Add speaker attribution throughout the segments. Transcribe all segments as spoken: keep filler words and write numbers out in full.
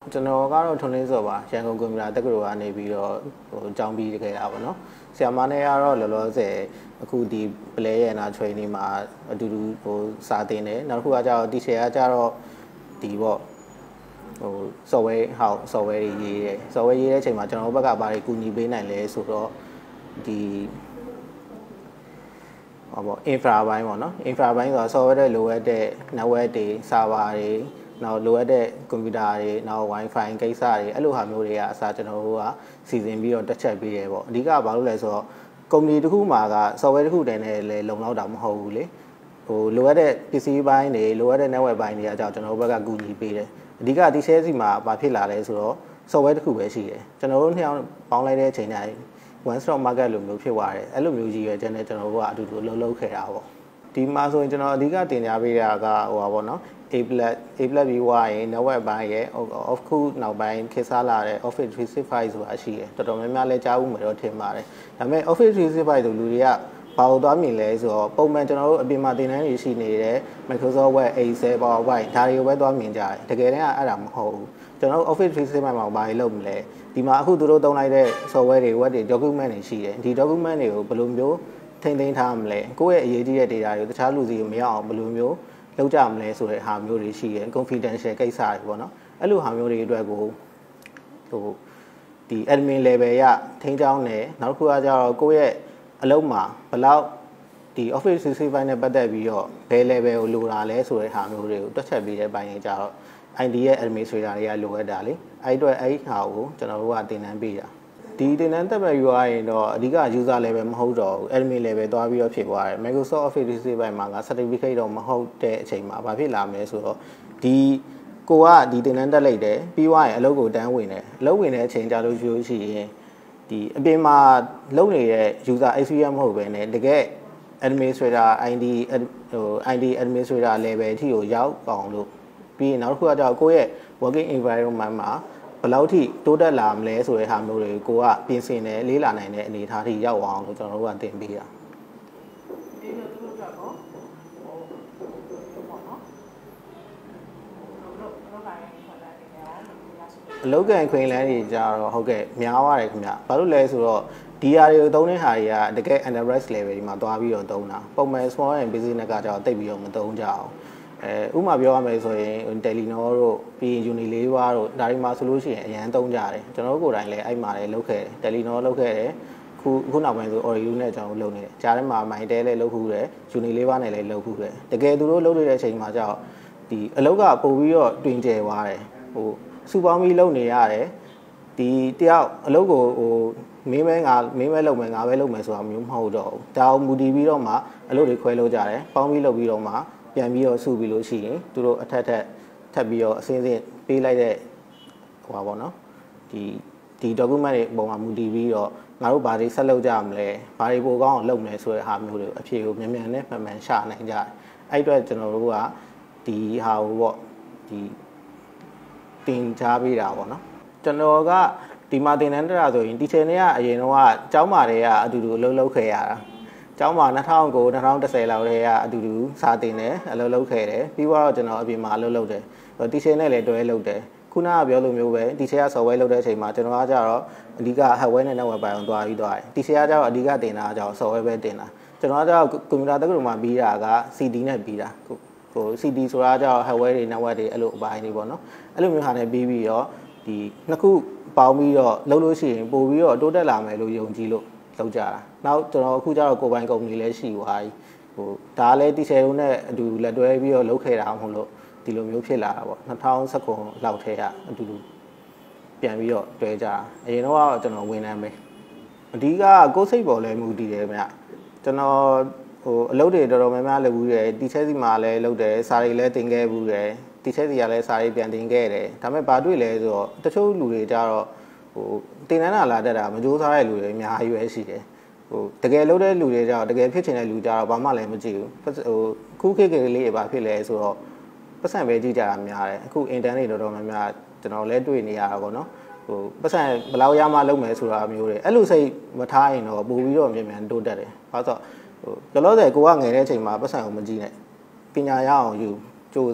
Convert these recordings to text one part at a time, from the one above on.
Speaker 1: ကျွန်တော်ကတော့ထွန်းလင်းစောပါရန်ကုန်ကွန်ပျူတာတက္ကသိုလ်ကနေပြီးတော့ဟိုအကြောင်းပြီးခဲ့တာပေါ့နော်ဆရာမနဲ့ကတော့လောလောဆယ်အခုဒီ play ရနာ training မှာအတူတူဟိုစာသင်တယ်နောက်တစ်ခုကကျတော့ teacher ကကျတော့ဒီပေါ့ဟို software ဟောက် software တွေရေးတယ် software ရေးတဲ့အချိန်မှာကျွန်တော်တို့ဘက်ကဘာတွေကူညီပေးနိုင်လဲဆိုတော့ဒီဟောပေါ့ infra ဘိုင်းပေါ့နော် infra ဘိုင်းဆိုတာ software တွေလိုအပ်တဲ့ network တွေ server တွေနောက်လိုအပ်တဲ့ကွန်ပျူတာတွေနောက် wifi ကိစ္စတွေအဲ့လိုဟာမျိုးတွေကအစားကျွန်တော်တို့ကစီစဉ်ပြီးတော့တက်ချက်ပေးတယ်ပေါ့အဓိကဘာလို့လဲဆိုတော့ကုမ္ပဏီတစ်ခုမှာက software တစ်ခုတည်းနဲ့လည်းလုံလောက်တာမဟုတ်ဘူးလေဟိုလိုအပ်တဲ့ပစ္စည်းပိုင်းတွေလိုအပ်တဲ့ network ပိုင်းတွေအကြောင်းကျွန်တော်တို့ဘက်ကကူညီပေးတယ်အဓိကဒီ share စီမှာဘာဖြစ်လာလဲဆိုတော့ software တစ်ခုပဲရှိတယ်ကျွန်တော်တို့နှစ်ယောက်ပေါင်းလိုက်တဲ့အချိန်တိုင်း one stop market လိုမျိုးဖြစ်သွားတယ်အဲ့လိုမျိုးကြီးပဲကျွန်တော်ကျွန်တော်တို့ကအတူတူလှုပ်လှုပ်ခဲ့တာပေါ့ဒီမှာဆိုရင်ကျွန်တော်အဓိကတင်ပြပေးတာကဟိုပါပေါ့နော် A plus A plus B ဝါရင် network ဘိုင်းရဲ့ off ခုနောက်ပိုင်းခေတ်စားလာတဲ့ Office three sixty-five ဆိုတာရှိတယ်တော်တော်များများလဲကြားဦးမှာတော့ထင်ပါတယ်ဒါပေမဲ့ Office three sixty-five ဆိုလူတွေကဘာလို့သွားမြင်လဲဆိုတော့ပုံမှန်ကျွန်တော်တို့အပြင်မှာသင်တန်းတွေရှိနေတဲ့ Microsoft Word Excel PowerPoint ဒါတွေကိုပဲသွားမြင်ကြတယ်တကယ်တမ်းကအဲ့ဒါမဟုတ်ဘူးကျွန်တော်တို့ Office three sixty-five မှာဘာတွေလုပ်မလဲဒီမှာအခုသူတို့သုံးလိုက်တဲ့ software တွေ web တွေ document တွေရှိတယ်ဒီ document တွေကိုဘယ်လိုမျိုးထိန်းသိမ်းထားမလဲကိုယ့်ရဲ့အရေးကြီးတဲ့ data တွေကိုတခြားလူစီကိုမရောက်အောင်ဘယ်လိုမျိုးလောက်ကြမလဲဆိုတဲ့ဟာမျိုးတွေရှိရင် confidential ကိစ္စတွေပေါ့နော်အဲ့လိုဟာမျိုးတွေအတွက်ကိုဟိုဒီ admin level ရထိန်းချောင်းတယ်နောက်တစ်ခုကကျတော့ကိုယ့်ရဲ့အလုပ်မှာဘယ်လောက်ဒီ Office three sixty-five နဲ့ပတ်သက်ပြီးတော့ဘယ် level ကိုလိုတာလဲဆိုတဲ့ဟာမျိုးတွေကိုတွက်ချက်ပြီးတဲ့ပိုင်းတွေကျတော့ I T ရဲ့ administrator တွေကလိုအပ်တာလေအဲ့အတွက်အဲ့ဟာကိုကျွန်တော်တို့ကသင်တန်းပေးတာဒီသင်တန်းတက်မဲ့ယူရရင်တော့အဓိက user level မဟုတ်တော့ဘူး admin level သွားပြီးတော့ဖြစ်သွားတယ် Microsoft Office three sixty-five မှာက certificate တော့မဟုတ်တဲ့အချိန်မှာဘာဖြစ်လာမလဲဆိုတော့ဒီကိုကဒီသင်တန်းတက်လိုက်တယ်ပြီးသွားရင်အလုပ်ကိုတန်းဝင်တယ်အလုပ်ဝင်တဲ့အချိန်ကြာလို့ရှိရင်ဒီအပြင်မှာလုပ်နေတဲ့ user experience မဟုတ်ပဲねတကယ် administrator I T ဟို I T administrator level အထိကိုရောက်အောင်လို့ပြီးရင်နောက်တစ်ခုကကျတော့ကိုယ့်ရဲ့ working environment မှာဘယ်လောက်ထိတိုးတက်လာမလဲဆိုတဲ့ဟာမျိုးတွေကိုကပြင်ဆင်တယ်လေးလာနိုင်တဲ့အနေအထားထိရောက်အောင်လို့ကျွန်တော်တို့ကသင်ပေးတာဒီလိုသူတို့ကတော့ဟိုပေါ့နော်အလုပ်ကန်ခွင်လန်းတွေကြတော့ဟုတ်ကဲ့များသွားတယ်ခင်ဗျဘာလို့လဲဆိုတော့ဒီဟာတွေကိုသုံးတဲ့ဟာတွေကတကယ် enterprise level ဒီမှာသွားပြီးတော့သုံးတာပုံမှန် small and business ကကြတော့တိတ်ပြီးတော့မသုံးကြအောင်အဲဥမာပြောရမယ်ဆိုရင် Telenor တို့ပြီးရင် Unilever တို့ဒါတွေမှာဆိုလို့ရှိရင်အရန်သုံးကြတယ်ကျွန်တော်တို့ကိုယ်တိုင်လည်းအဲ့မှာလည်းလုပ်ခဲ့တယ် Telenor လုပ်ခဲ့တယ်ခုခုနောက်ပိုင်းဆို Oridu နဲ့ကျွန်တော်တို့လုပ်နေတယ်ကြားထဲမှာ Mytel လည်းလုပ်ခုတယ် Unilever နဲ့လည်းလုပ်ခုတယ်တကယ်သူတို့လုပ်နေတဲ့အချိန်မှာကြောက်ဒီအလုပ်ကပို့ပြီးတော့တွင်ကျယ်သွားတယ်ဟိုစုပေါင်းပြီးလုပ်နေရတယ်ဒီတယောက်အလုပ်ကိုဟိုမင်းမဲငါမင်းမဲလုပ်မယ်ငါပဲလုပ်မယ်ဆိုတာမျိုးမဟုတ်တော့ဘူးဒါအောင်မူတည်ပြီးတော့မှအလုပ်တွေခွဲလုပ်ကြတယ်ပေါင်းပြီးလုပ်ပြီးတော့မှပြန်ပြီးတော့စုပြီးလို့ရှိရင်သူတို့အထက်ထက်ထပ်ပြီးတော့အစင်းစင်းပေးလိုက်တဲ့ဟိုပါပေါ့နော်ဒီဒီ document တွေပုံမှာမူတည်ပြီးတော့ငါတို့ဘာတွေဆက်လုပ်ကြမလဲဘာတွေပိုကောင်းအောင်လုပ်မလဲဆိုတဲ့ဟာမျိုးတွေကိုအဖြေကိုမြန်မြန်နဲ့မှန်မှန်ရှာနိုင်ကြတယ်အဲ့အတွက်ကျွန်တော်တို့ကဒီဟာကိုပေါ့ဒီတင်ကြားပေးတာပေါ့နော်ကျွန်တော်ကဒီမှာသင်တန်းတက်တာဆိုရင် teacher တွေကအရင်တော့အကျောင်းမာတွေကအတူတူအလုပ်လုပ်ခဲ့ရတာကျောင်းမှာtwo thousand nine two thousand tenလောက်တည်းကအတူတူစာသင်တယ်အလုပ်လုပ်ခဲ့တယ်ပြီးတော့ကျွန်တော်အပြင်မှာအလုပ်လုပ်တယ် teacher နဲ့လည်းတွဲလုပ်တယ်ခုနကပြောလိုမျိုးပဲ teacher က software လုပ်တဲ့အချိန်မှာကျွန်တော်ကကြတော့အဓိက hardware နဲ့ network ပိုင်းအောင်သွားပြီးသွားတယ် teacher ကကြတော့အဓိကတင်တာကကြတော့ software ပဲတင်တာကျွန်တော်ကကြတော့ကွန်ပျူတာတက္ကသိုလ်မှာပြီးတာက C D နဲ့ပြီးတာဟို C D ဆိုတာကကြတော့ hardware တွေ network တွေအဲ့လိုအပိုင်းတွေပေါ့နော်အဲ့လိုမျိုးဟာနဲ့ပြီးပြီးတော့ဒီနှစ်ခုပေါင်းပြီးတော့လုပ်လို့ရှိရင်ပို့ပြီးတော့တိုးတက်လာမယ်လို့ယုံကြည်လို့လောက်ကြတာနောက်ကျွန်တော်အခုကျတော့ကိုယ်ပိုင်ကုမ္ပဏီလည်းရှိသွားပြီဟိုဒါလည်းတီဆယ်တို့နဲ့အတူလက်တွဲပြီးတော့လုပ်ခဲ့တာမဟုတ်လို့ဒီလိုမျိုးဖြစ်လာတာပေါ့two thousand nineteenလောက်ထဲကအတူတူပြန်ပြီးတော့တွဲကြအရင်တော့ကျွန်တော်ဝန်ထမ်းပဲအဓိကကိုယ်စိတ်ပေါ်လဲမူတည်တယ်ဗျကျွန်တော်ဟိုအလုပ်တွေတော်တော်များများလုပ်ဘူးတယ်တီချက်စီမှာလည်းလုပ်တယ်စာတွေလည်းတင်ခဲ့ဘူးတယ်တီချက်စီကလည်းစာတွေပြန်တင်ခဲ့တယ်ဒါပေမဲ့ဘာတွေ့လဲဆိုတော့တချို့လူတွေကြတော့ဟိုတင်တန်းလာတက်တာမကြိုးစားတဲ့လူတွေအများကြီးပဲရှိတယ်ဟိုတကယ်လုပ်တဲ့လူတွေကြတော့တကယ်ဖြစ်ချင်တဲ့လူကြတော့ဘာမှလည်းမကြည့်ဘူးဟိုခုခေတ်ကလေးတွေဘာဖြစ်လဲဆိုတော့ပတ်စံပဲကြည့်ကြတာများတယ်အခု intern တွေတော်တော်များများကျွန်တော်လည်းတွေ့နေရတာပေါ့နော်ဟိုပတ်စံဘယ်လောက်ရမှလုပ်မယ်ဆိုတာမျိုးတွေအဲ့လိုစိတ်မထားရင်တော့ပို့ပြီးတော့မြန်မြန်တိုးတက်တယ်ဘာလို့ဆိုဟိုလောလောဆယ်ကိုကငယ်တဲ့အချိန်မှာပတ်စံကိုမကြည့်နဲ့ပညာရအောင်ယူစူးစမ်း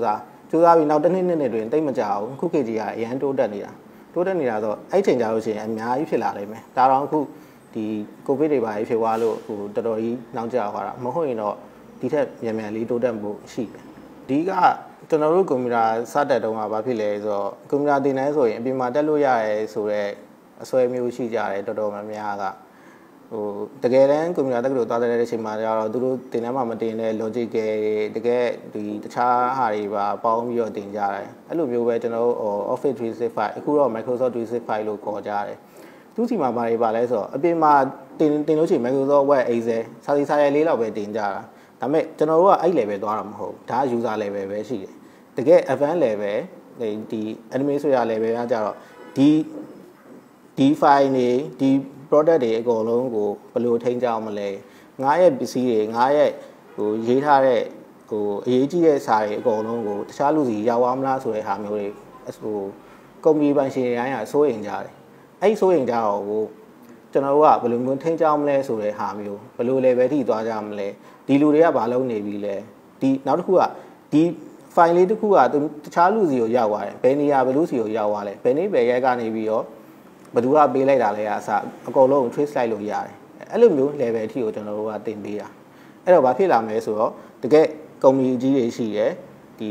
Speaker 1: ကျိုးစားပြီးနောက်တစ်နှစ်နှစ်နဲ့တွင်တိတ်မကြအောင်ခုခေတ်ကြီးကအရန်တိုးတက်နေတာတိုးတက်နေတာဆိုအဲ့ချိန်ကြလို့ရှိရင်အများကြီးဖြစ်လာနိုင်မယ်ဒါတော့အခုဒီကိုဗစ်တွေပါဖြစ်သွားလို့ဟိုတော်တော်ကြီးနောက်ကျသွားတာမဟုတ်ရင်တော့ဒီထက်မြန်မြန်လေးတိုးတက်မှုရှိတယ်ဒီကကျွန်တော်တို့ကွန်ပျူတာစတက်တုန်းကဘာဖြစ်လဲဆိုတော့ကွန်ပျူတာသင်တန်းဆိုရင်အပြင်မှာတက်လို့ရတယ်ဆိုတော့အစွဲမျိုးရှိကြတယ်တော်တော်များများကဟိုတကယ်တမ်းကွန်ပျူတာတက္ကသိုလ်သွားတဲ့အချိန်မှာကျတော့သူတို့သင်တန်းမှာမတင်တဲ့ logic တွေတကယ်ဒီတခြားဟာတွေပါပေါင်းပြီးတော့သင်ကြတယ်အဲ့လိုမျိုးပဲကျွန်တော်တို့ Office three sixty-five အခုတော့ Microsoft three sixty-five လို့ခေါ်ကြတယ်သူစီမှာဘာတွေပါလဲဆိုတော့အပြင်မှာတင်တင်လို့ရှိရင် Microsoft Word Excel စာစီစာရိုက်လေးလောက်ပဲတင်ကြတာဒါပေမဲ့ကျွန်တော်တို့ကအဲ့ level သွားတာမဟုတ်ဒါ user level ပဲရှိတယ်တကယ် advanced level ဒီ administrator level ကကြတော့ဒီဒီ file တွေဒီ product တွေအကုန်လုံးကိုဘယ်လိုထိန်းကြအောင်မလဲငါရဲ့ပစ္စည်းတွေငါရဲ့ဟိုရေးထားတဲ့ဟိုအရေးကြီးတဲ့စာတွေအကုန်လုံးကိုတခြားလူစီရောက်အောင်မလားဆိုတဲ့ဟာမျိုးတွေဟိုကုမ္ပဏီပိုင်ရှင်တွေတိုင်းကစိုးရိမ်ကြတယ်အဲ့စိုးရိမ်ကြတော့ကိုကျွန်တော်တို့ကဘယ်လိုမျိုးထိန်းကြအောင်မလဲဆိုတဲ့ဟာမျိုးဘယ်လို level ထိသွားကြမလဲဒီလူတွေကဘာလုပ်နေပြီလဲဒီနောက်တစ်ခုကဒီ file လေးတစ်ခုကတခြားလူစီကိုရောက်သွားတယ်ဘယ်နေရာဘယ်လူစီကိုရောက်သွားလဲဘယ်နေ့ဘယ်ရက်ကနေပြီးတော့ဘယ်သူကပေးလိုက်တာလဲအစားအကုန်လုံး trace လိုက်လို့ရတယ်အဲ့လိုမျိုး level အထိကိုကျွန်တော်တို့ကတင်ပေးတာအဲ့တော့ဘာဖြစ်လာမလဲဆိုတော့တကယ်ကုမ္ပဏီကြီးတွေရှိရယ်ဒီ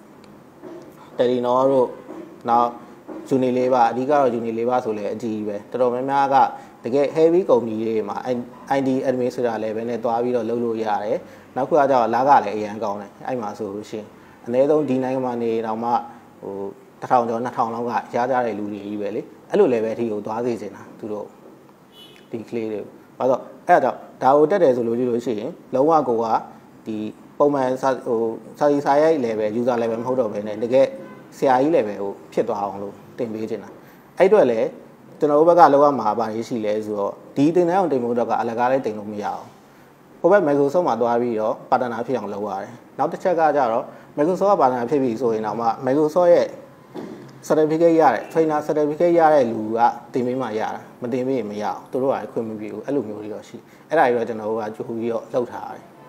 Speaker 1: Telenor တို့နောက် Unilever အဓိကတော့ Unilever ဆိုလဲအကြီးကြီးပဲတော်တော်များများကတကယ် heavy ကုမ္ပဏီတွေမှာ ไอ ดี administrator level နဲ့တွားပြီးတော့လုပ်လို့ရတယ်နောက်ခုကကျတော့လာကလည်းအရန်ကောင်းတယ်အဲ့မှာဆိုလို့ရှိရင်အနည်းဆုံးဒီနိုင်ငံမှာနေတော့မှဟိုတစ်ထောင်ကျော်နှစ်ထောင်လောက်ကရကြတဲ့လူတွေကြီးပဲလေအဲ့လို level အထိကိုသွားစေချင်တာသူတို့ဒီကလေးတွေဘာလို့အဲ့တော့ဒါကိုတက်တယ်ဆိုလို့ကြည့်လို့ရှိရင်လုံးဝကိုကဒီပုံမှန်စာဟိုစာရီစာရိုက် level user level မဟုတ်တော့ဘဲနဲ့တကယ်ဆရာကြီး level ကိုဖြစ်သွားအောင်လို့တင်ပေးချင်တာအဲ့အတွက်လည်းကျွန်တော်တို့ဘက်ကလောက်ရမှာပါရေးရှိလဲဆိုတော့ဒီတင်တန်းအောင်တင်ဖို့တော့ကအလကားလေးတင်လို့မရအောင်ဟိုဘက် Microsoft မှာတွားပြီးတော့ partner ဖြစ်အောင်လုပ်ရတယ်နောက်တစ်ချက်ကကြတော့ Microsoft က partner ဖြစ်ပြီဆိုရင်တော့မှ Microsoft ရဲ့ certificate ရတယ် trainer certificate ရတဲ့လူကတင်ပေးမှရတာမတင်ပေးရင်မရအောင်သူတို့ကခွင့်မပြုဘူးအဲ့လိုမျိုးတွေတော့ရှိအဲ့ဒါတွေတော့ကျွန်တော်တို့ကကြိုးပြီးတော့လုပ်ထားရတယ်